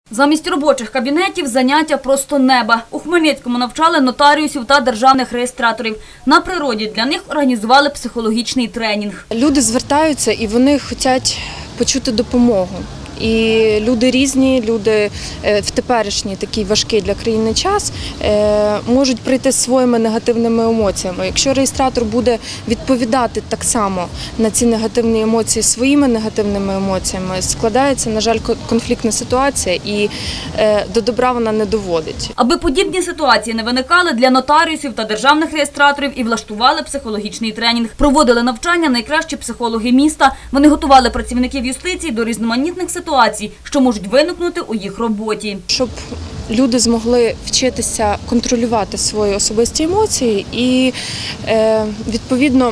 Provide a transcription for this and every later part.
Замість робочих кабінетів – заняття просто неба. У Хмельницькому навчали нотаріусів та державних реєстраторів. На природі для них організували психологічний тренінг. Люди звертаються і вони хочуть почути допомогу. І люди різні, люди в теперішній такий важкий для країни час можуть прийти зі своїми негативними емоціями. Якщо реєстратор буде відповідати так само на ці негативні емоції своїми негативними емоціями, складається, на жаль, конфліктна ситуація і до добра вона не доводить. Аби подібні ситуації не виникали, для нотаріусів та державних реєстраторів і влаштували психологічний тренінг. Проводили навчання найкращі психологи міста. Вони готували працівників юстиції до різноманітних ситуацій, що можуть виникнути у їх роботі. Щоб люди змогли вчитися контролювати свої особисті емоції і, відповідно,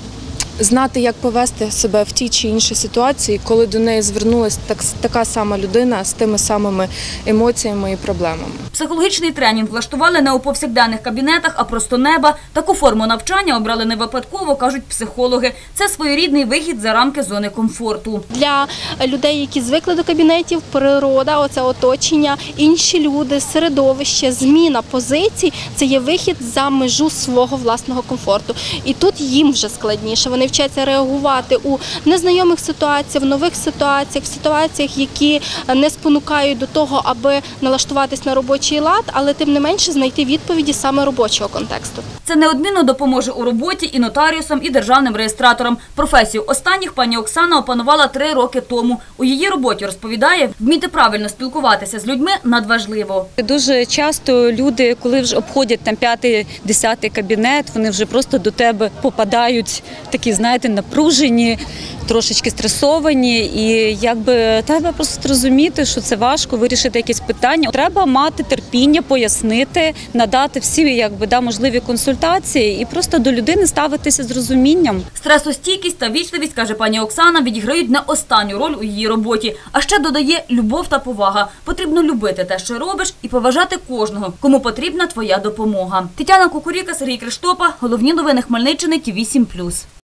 знати, як повести себе в тій чи іншій ситуації, коли до неї звернулася така сама людина з тими самими емоціями і проблемами. Психологічний тренінг влаштували не у повсякденних кабінетах, а просто неба. Таку форму навчання обрали не випадково, кажуть психологи. Це своєрідний вихід за рамки зони комфорту. Для людей, які звикли до кабінетів, природа, оце оточення, інші люди, середовище, зміна позицій – це є вихід за межу свого власного комфорту. І тут їм вже складніше. Вони вчаться реагувати у незнайомих ситуаціях, в нових ситуаціях, в ситуаціях, які не спонукають до того, аби налаштуватись на робочий лад, але тим не менше знайти відповіді саме робочого контексту. Це неодмінно допоможе у роботі і нотаріусам, і державним реєстраторам. Професію останніх пані Оксана опанувала 3 роки тому. У її роботі, розповідає, вміти правильно спілкуватися з людьми надважливо. Дуже часто люди, коли вже обходять там 5-10 кабінет, вони вже просто до тебе попадають такі, знаєте, напружені, трошечки стресовані, і якби треба просто розуміти, що це важко вирішити якісь питання. Треба мати терпіння, пояснити, надати всі можливі консультації і просто до людини ставитися з розумінням. Стресостійкість та вічливість, каже пані Оксана, відіграють не останню роль у її роботі. А ще додає любов та повага. Потрібно любити те, що робиш, і поважати кожного, кому потрібна твоя допомога. Тетяна Кукуріка, Сергій Криштопа. Головні новини Хмельниччини, ТІВІ 7+.